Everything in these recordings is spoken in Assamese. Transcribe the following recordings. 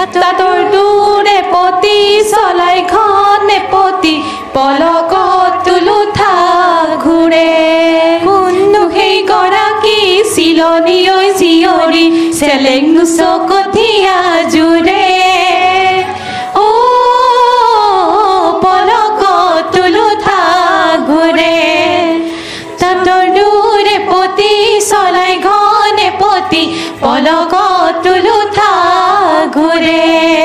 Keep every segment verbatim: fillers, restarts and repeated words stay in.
তাতৰ দূৰে পতি চলাই ঘনে পতি পলকত তুলুঠা ঘূৰে কোননো সেই গৰাকী চিলনী ঐ জীয়ৰী চেলেঙু চকঠীয়া জোৰে অ পলকত তুলুঠা ঘূৰে তাতৰ দূৰে পতি চলাই ঘনে পতি পলকত তুলুঠা ঘূৰে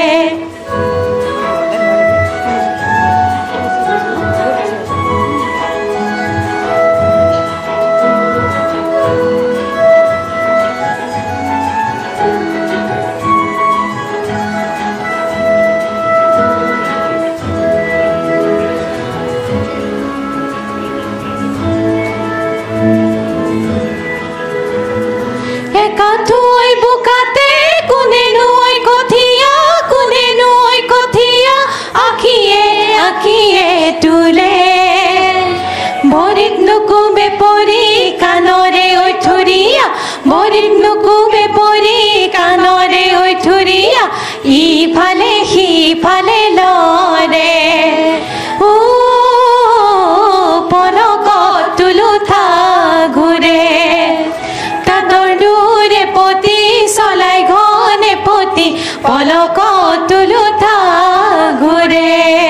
একাঠুই বুকাতে কোনে নৈ কঠিয়া কোনে নৈ কঠিয়া আখিয়ে আখিয়ে তুলে ভৰিত নুকুবে পৰি কাণৰে ঐ থুৰিয়া ভৰিত নুকুবে পৰি কাণৰে ঐ থুৰিয়া ইফালে সিফালে লৰে ও পলকত তুলুঠা ঘূৰে পতি চলাই ঘনে পতি পলকত তুলুঠা ঘূৰে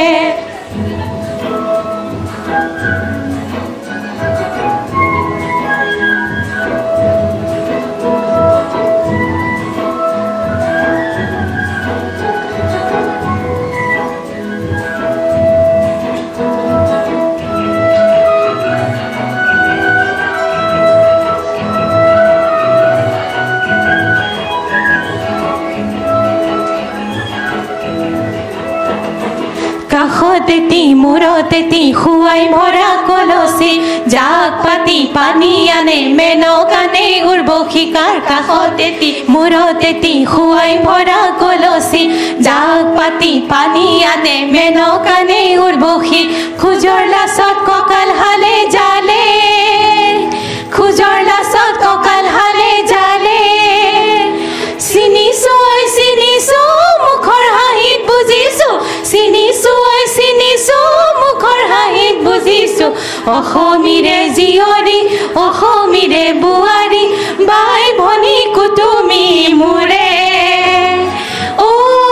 কাষতেতি মূৰতেতি খুৱাই ভৰা কলচি জাক পাতি পানী আনে মেনকানে উৰ্বশী কাৰ কাষতেতি মূৰতেতি খুৱাই ভৰা কলচি জাক পাতি পানী আনে মেনকানে উৰ্বশী খোজৰ লাচত কঁকাল হালে জালে খোজৰ লাচত কঁকাল হালে জালে চিনিছো ঐ চিনিছো মুখৰ হাঁহিত বুজিছো চিনিছো ঐ চিনিছো মুখৰ হাঁহিত বুজিছো অসমীৰে জীয়ৰী অসমীৰে বোৱাৰী বাই ভনী কুটুমী মোৰে অ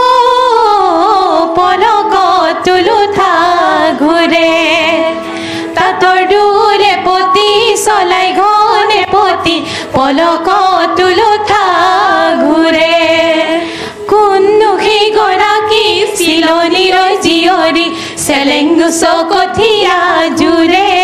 পলকত তুলুঠা ঘূৰে তাতৰ দূৰে পতি চলাই ঘনে পতি পলকত তুলুঠা ঘূৰে কোননো সেই গৰাকী চিলনীৰ জীয়ৰী চেলেঙু চকঠীয়া জোৰে